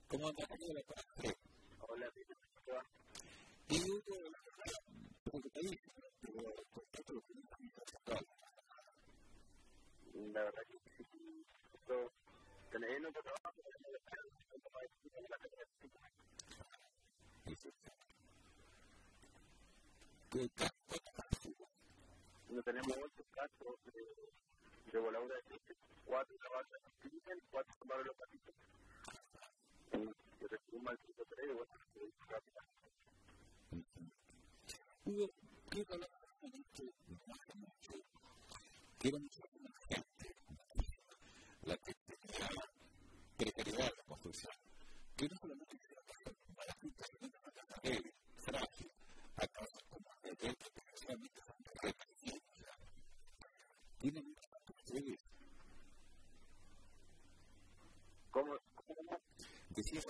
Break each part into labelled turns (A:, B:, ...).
A: ¿Cómo anda la parte?
B: Hola, ¿cómo va?
A: Y Hugo, lo que te dice, pero con todo lo que me ha.
B: La verdad que sí, esto, tener un trabajo, no tenemos 8 casos de voladura de gente, 4 trabajos de crimen, 4 tomaron los patitos. Yo recibí mal 3 y bueno,
A: Hugo, quiero hablar de esto, quiero mucho gente, la que tenía precariedad de la construcción, que no solamente para la gente que no está tan débil, frágil, a casos como el de que potencialmente son represivos, tienen mucho que construir.
B: ¿Cómo?
A: Decía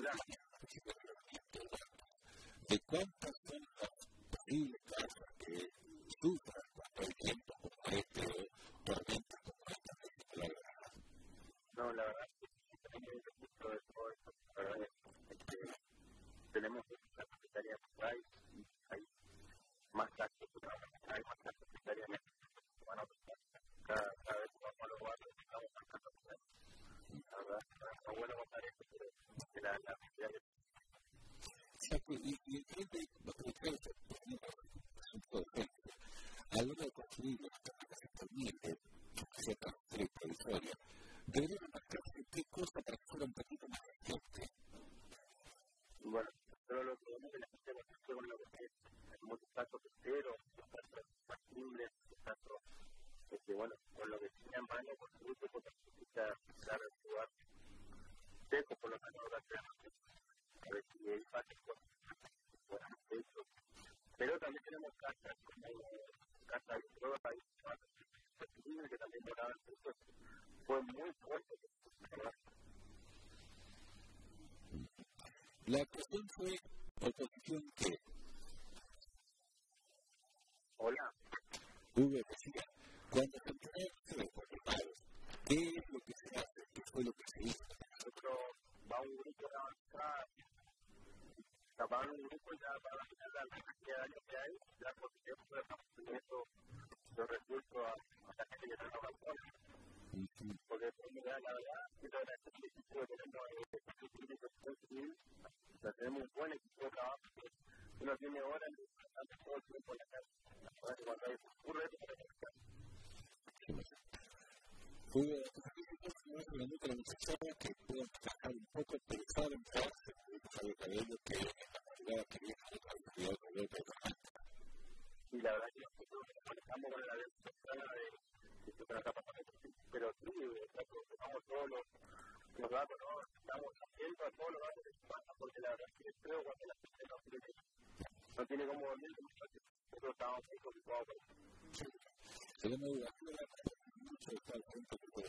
A: de cuántas son las posibles causas que sufran cuando hay tiempos como este o tormentas como esta de la guerra.
B: No, la verdad es que tenemos un registro de todo esto. La verdad es que tenemos una secretaría de país y hay más casos que hay más casos secretariamente. Bueno, cada vez que vamos a los barrios estamos marcando. La verdad, no es bueno contar esto, pero que la sociedad es.
A: Exacto, y el cliente va a preguntar asunto de gente. A la hora de construir las casas también, que sea tan provisoria, deberían marcarse qué cosa para que fuera un poquito más gente.
B: Bueno, pero lo que vemos que la gente no se con lo que es muchos casos terceros, muchos casos factibles, muchos casos que, bueno, con lo que tiene a mano, por supuesto, porque necesita dar el lugar seco, por lo menos, a ver si hay fácil cosas, buenos hechos. Pero también tenemos casas como casa de droga y factibles que también moraban juntos. Fue muy fuerte, ¿verdad?
A: La cuestión fue oposición que.
B: Hola.
A: Hugo decía, cuando se enteraron ustedes por los palos, ¿qué es lo que se hace? ¿Qué fue lo que se hizo?
B: Nosotros va un grupo de avanzar, va un grupo ya para la cantidad de años que hay, ya porque siempre estamos teniendo los recursos a la gente que está en la zona. Porque la verdad, quiero agradecer el equipo que tenemos civil, tenemos un buen equipo de trabajo que uno tiene horas y estamos todo el tiempo en la calle. Cuando hay ocurre eso, para que
A: Hugo, la muchachada que puedan trabajar un poco, pero saben trabajar, sabe cabello que es la madrugada que viene a otra actividad con el otro.
B: Y la verdad que nosotros nos manejamos con la temprana de que nos está pasando, pero sí, tomamos todos los datos, ¿no? Estamos atentos a todos los datos que se pasan, porque la verdad es que creo cuando la gente no tiene cómo dormir, nosotros estamos muy preocupados por eso.
A: Se le me duda, mucho de estar junto con